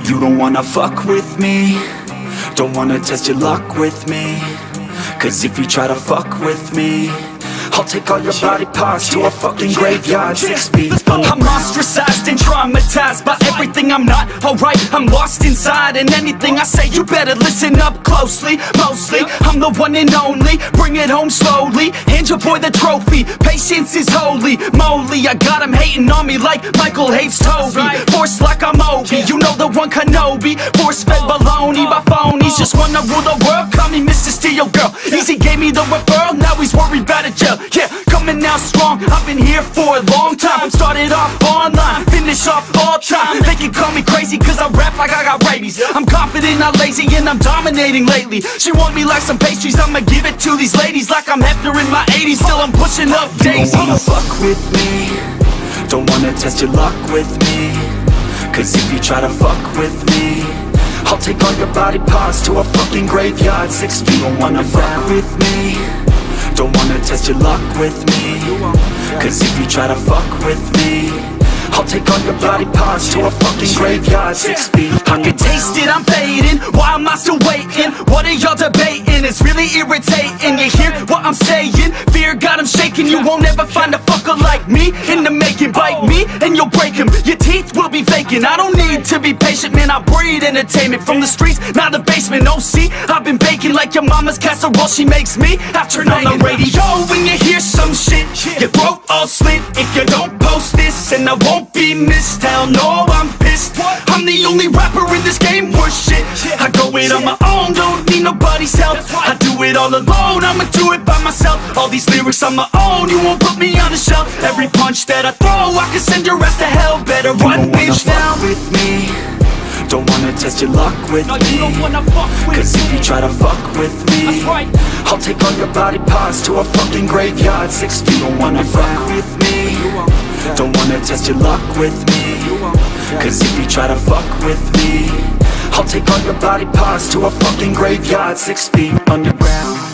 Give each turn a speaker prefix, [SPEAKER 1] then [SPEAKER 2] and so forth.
[SPEAKER 1] You don't wanna fuck with me, don't wanna test your luck with me. Cause if you try to fuck with me, I'll take all your body parts to a fucking graveyard 6 feet underground. I'm ostracized and traumatized by everything I'm not. Alright, I'm lost inside, and anything I say you better listen up closely. Mostly, I'm the one and only, bring it home slowly. Hand your boy the trophy, patience is holy moly. I got him hating on me like Michael hates Toby. Force like I'm Obi, you know the one Kenobi. Force-fed baloney by phonies, just wanna rule the world, call me Mr. Steel Girl. Easy gave me the referral, now he's worried about a jail. Yeah, coming out strong, I've been here for a long time. Started off online, finish off all time. They can call me crazy cause I rap like I got rabies. I'm confident, not lazy, and I'm dominating lately. She want me like some pastries, I'ma give it to these ladies like I'm Hefner in my 80s. Still I'm pushing up daisies. You don't wanna fuck with me, don't wanna test your luck with me. Cause if you try to fuck with me, I'll take all your body parts to a fucking graveyard 6 feet. You don't wanna fuck with me, don't wanna test your luck with me. Cause if you try to fuck with me, I'll take all your body parts to a fucking graveyard 6 feet. I can taste it, I'm fading, why am I still waiting? What are y'all debating? It's really irritating. You hear what I'm saying? Fear got him shaking. You won't ever find a fucker like me in the making. Bite me and you'll break him, your teeth will be vacant. I don't need to be patient, man, I breed entertainment. From the streets, not the basement. Oh see, I've been baking like your mama's casserole. She makes me after turn on the radio. When you hear some shit, your throat all slit. If you don't post this, and I won't be missed. Hell no, I'm pissed. I'm the only rapper in this game worth shit. I go it on my own, don't need nobody's help. I do it all alone, I'ma do it by myself. All these lyrics on my own, you won't put me on the shelf. Every punch that I throw, I can send your ass to hell. Better run, bitch, down with me, don't wanna test your luck with me. Cause if you try to fuck with me, I'll take all your body parts to a fucking graveyard 6 feet. Don't wanna fuck with me, don't wanna test your luck with me. Cause if you try to fuck with me, I'll take all your body parts to a fucking graveyard 6 feet underground.